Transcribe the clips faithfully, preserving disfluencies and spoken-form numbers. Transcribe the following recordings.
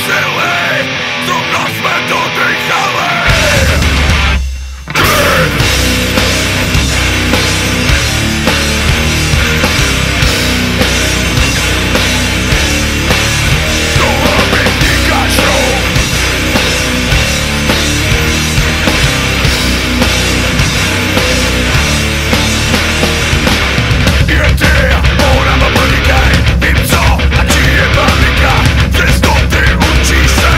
Ona ma podnikaj, vím co, a či je panika. Přesto ty učíš se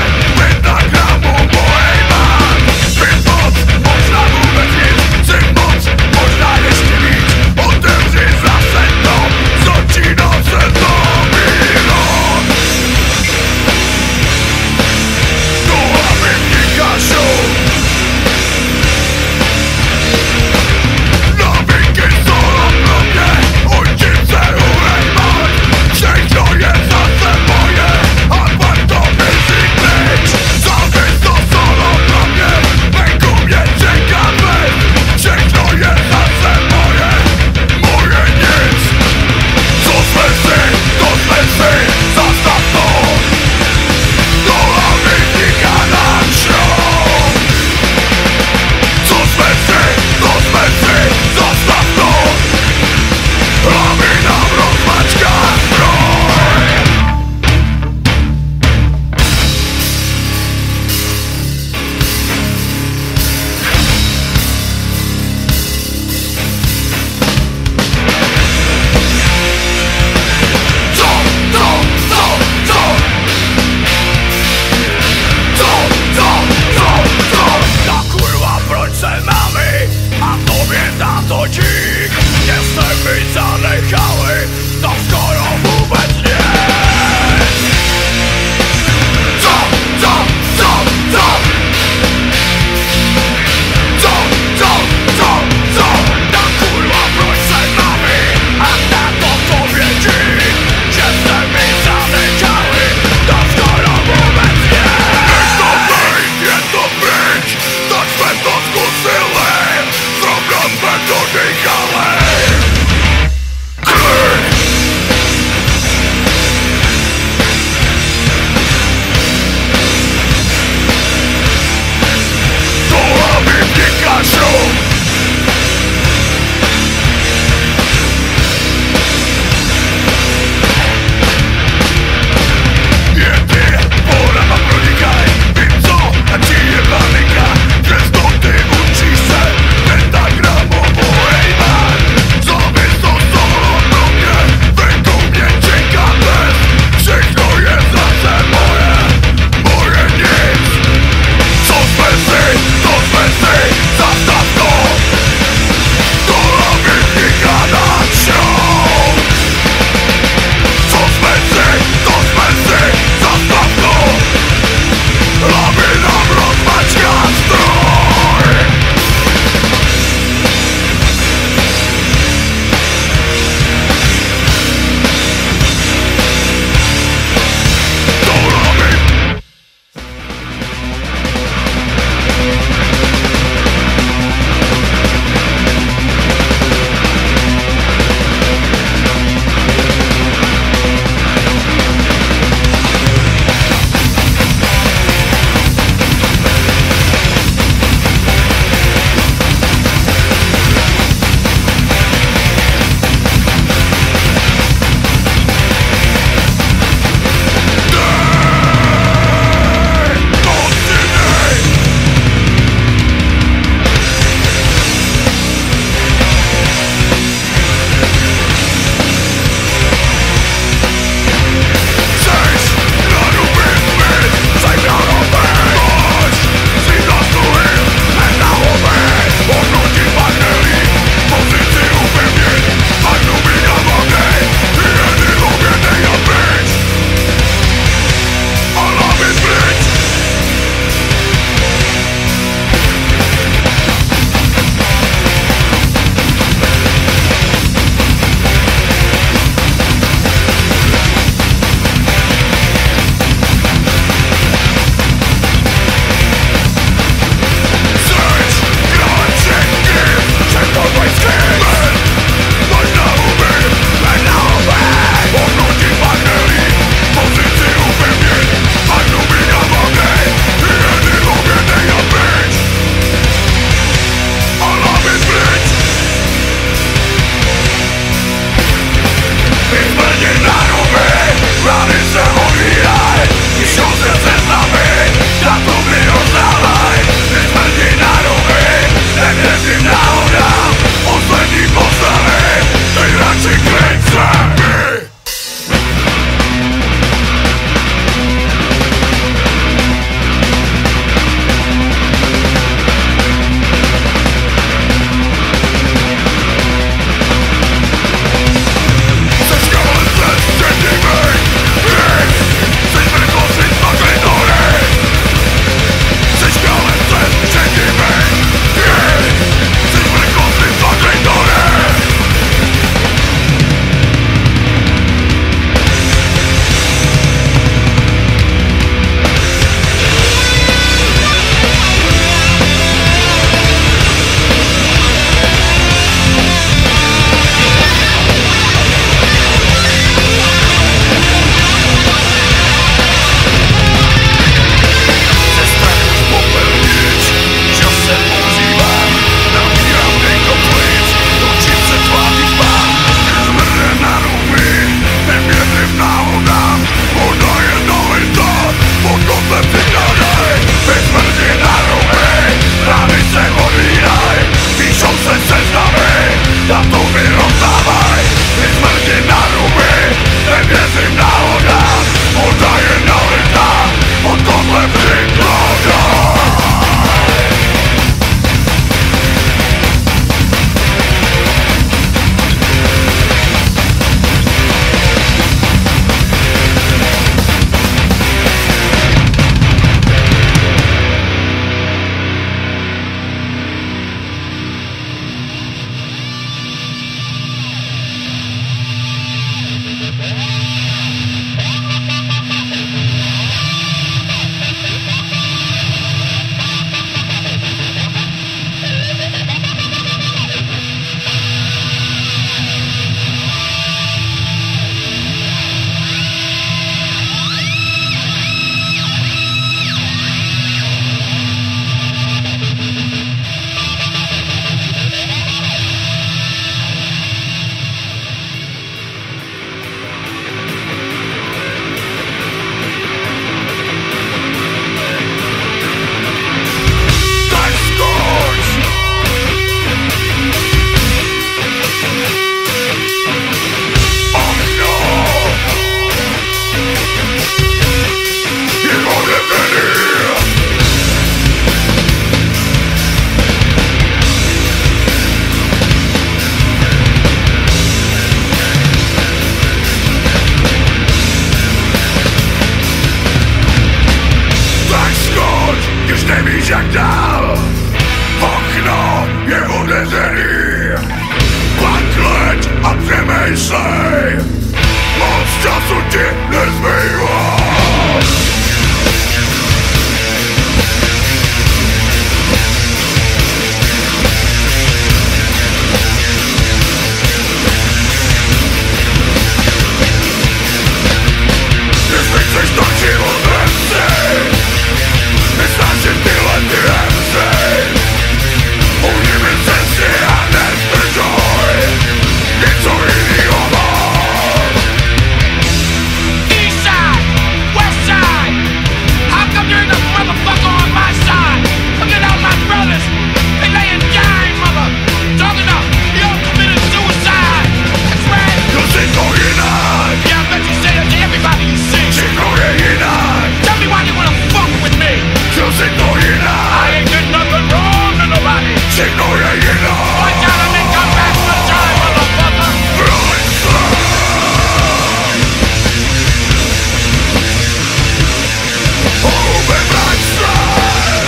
víš jak dál, okno je otevřený. Pakleť a přemýšlej, moc času ti nezbývá. Jestli chceš tak život nemřej, nesnáším tyhle ty hemřej. Uhni mi cesty a nezdržuj, něco jinýho mám. Eastside, Westside, how come you're the motherfucker on my side? Look at all my brothers, they laying dying, mother. Talking about, you all committed suicide. That's right. You'll see no jinak. Yeah, I bet you say that to everybody you see. Všechno je jinak. Tell me why they wanna fuck with me. You'll see no jinak. I ain't did nothing wrong to nobody. Všechno je jinak. Why gotta make come back for time, motherfucker? Holubem Blackstone.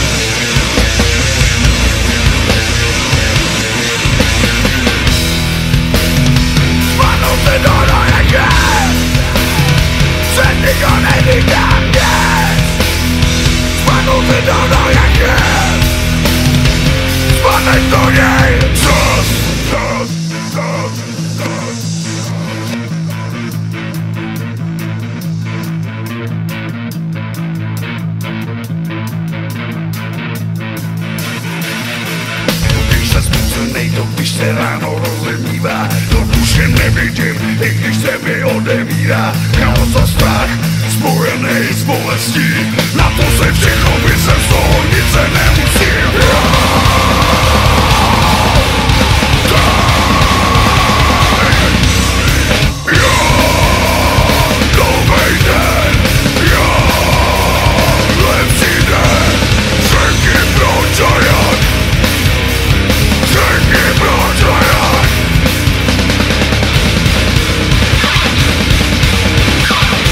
Spadnou se do nojek, se nikdo nedýká mě. Spadnou se do nojek, spadneš do něj. Čas, čas, čas, čas. Když se zmucenej, to když se ráno rozemívá, to už jen nevidím, i když se mi odemírá. Chaos a strach, spojený s bolestí, na to se všechno vysem, z toho nic se nemusím. Novej den, já, lepší den, řekni proč a jak, řekni proč a jak.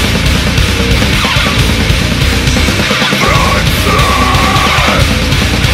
Vrať se,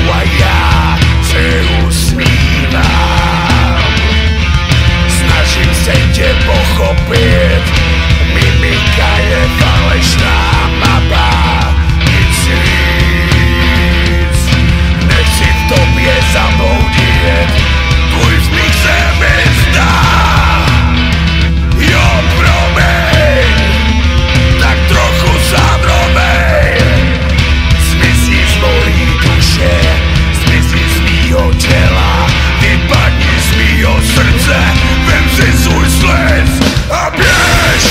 a já se usmívám. Snažím se tě pochopit, mimika je falešná mapa, nic víc. Nechci v tobě zabloudit, tvůj smích se mi zdá. Jo, promiň, tak trochu zádrovej. Zmizí z mojí duše, zmizí z mýho těla, vypadni z mýho srdce, vem si svůj sled a běž.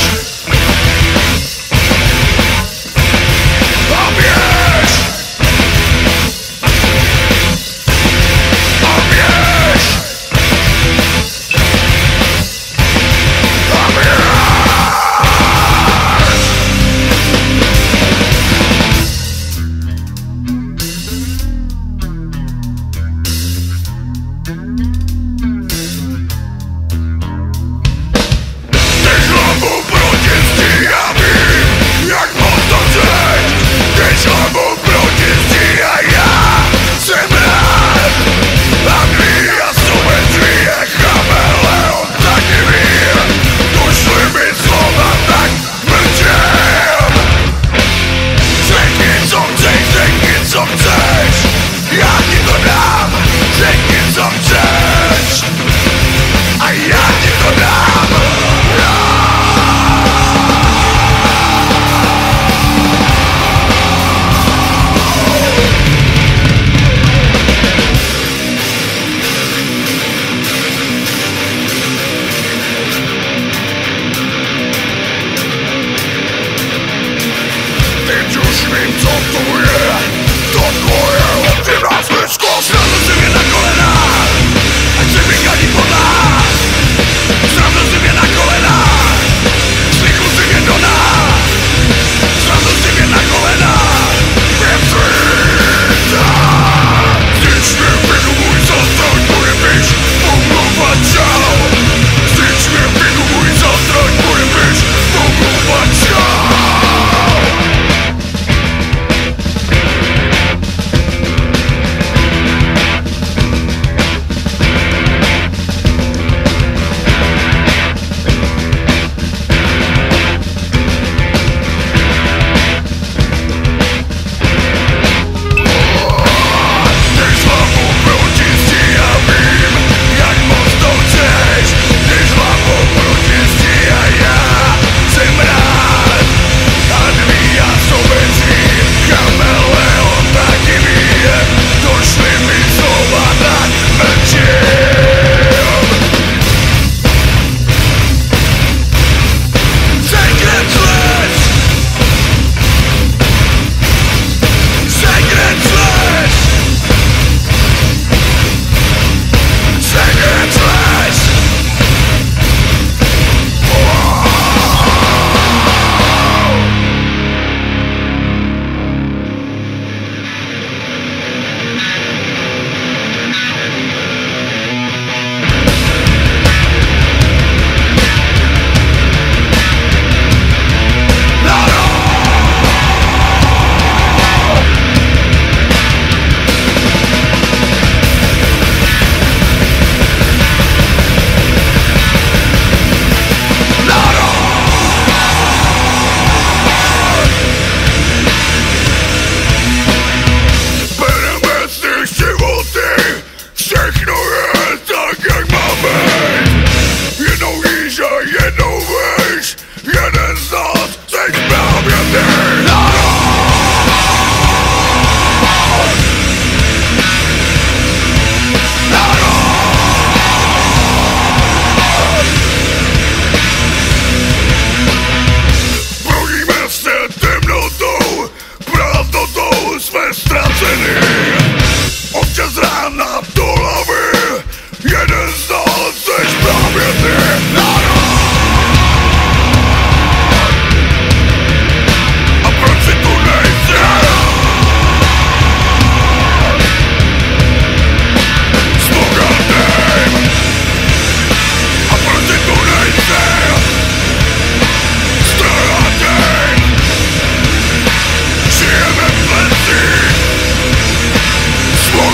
A běž. A běž. A běž. Jdeš hlavu proti zdi, já vím, jak moc to chceš. Jdeš hlavu proti zdi a já jsem rád. Anglii a Slovenství je chameleon, taky vím. Došli mi slova, tak mlčím. Řekni, co chceš, řekni, co chceš. Já ti to dám, řekni, co chceš. A já ti to dám. Teď už vím, co to je, to tvoje otivná smyčko. Srazil si mě na kolena, ať si vygadí po nás. Srazil si mě na kolena, slychu si mě do nás. Srazil si mě na kolena, jen svíta. Vždyť mě vinu můj zastroj, bude byš pomluvat čau. Vždyť mě vinu můj zastroj, bude byš pomluvat čau. Jdeš hlavu proti zdi, já vím, jak moc to chceš. Jdeš hlavu proti zdi a já jsem rád. Anglii a Slovenství, chameleon, taky vím. Došli mi slova, tak mlčím. Secret Slash. Secret Slash. Secret Slash. Bereme si životy, všechno je tak, jak má být. Jednou jíš a jednou veš, jeden z nás seš právě ty. Brojíme se temnotou, prázdnotou, jsme ztraceni. Občas rána do hlavy, jeden z nás seš právě ty. A proč si tu nejsi? Slogan. A proč si tu nejsi? Žijeme v lesích, svoj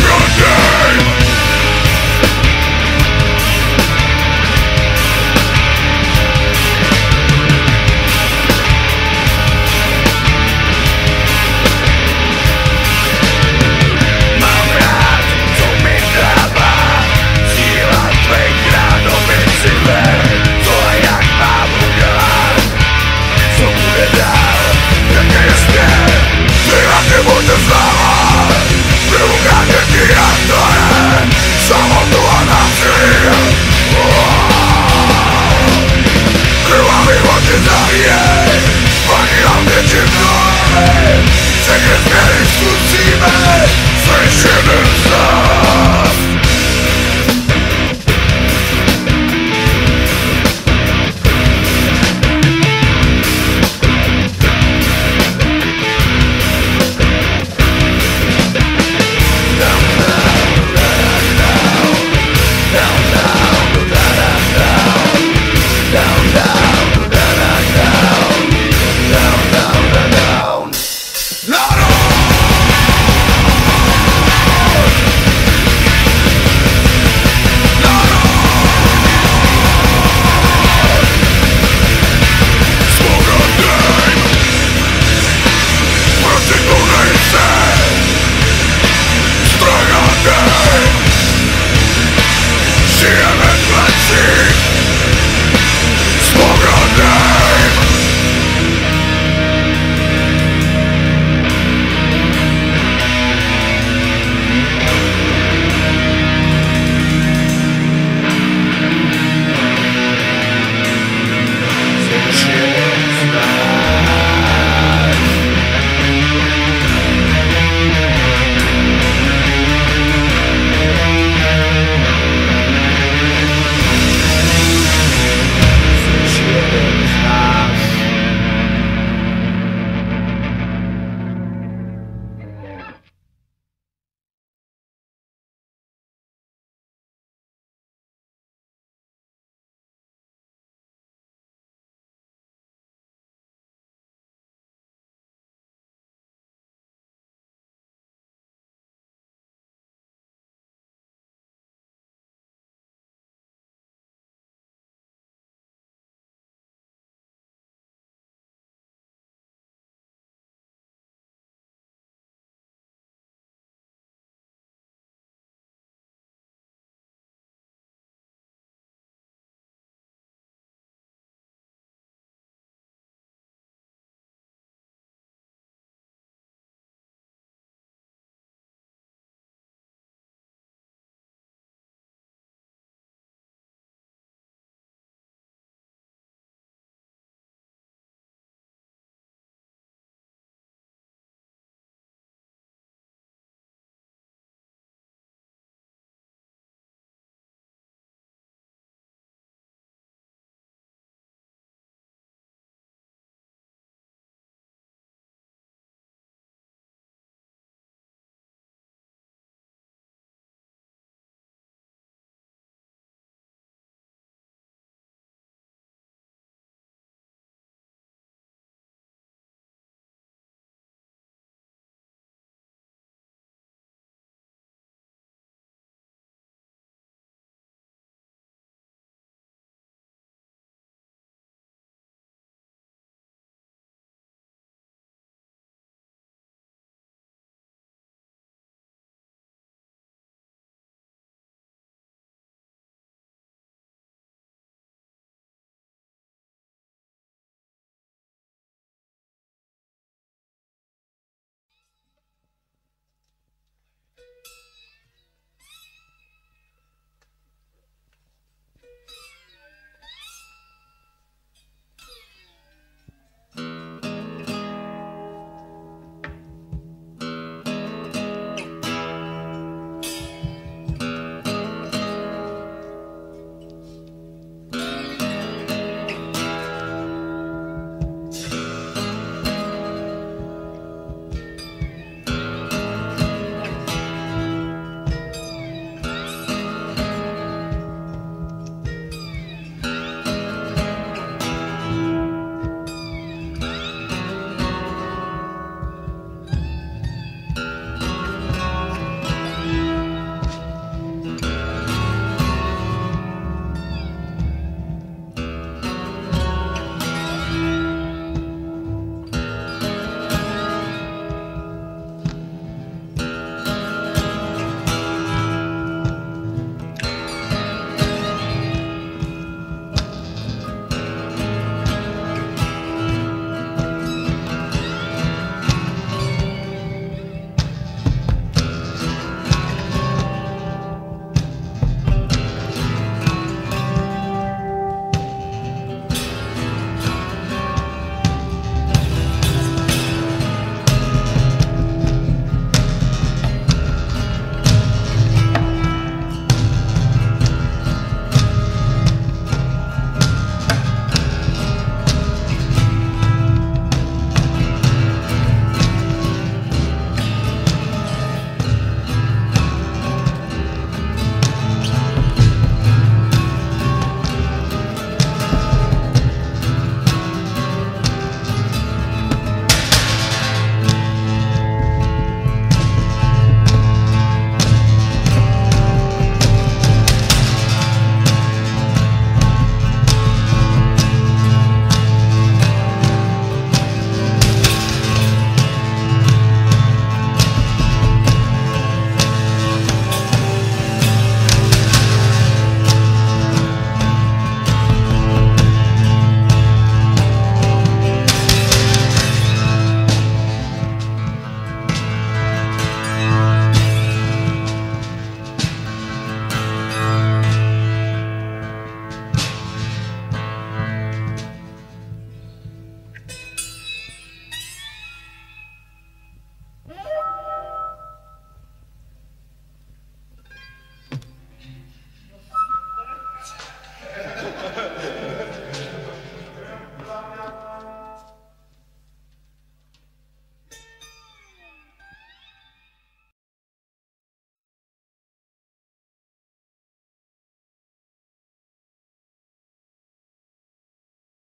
Ty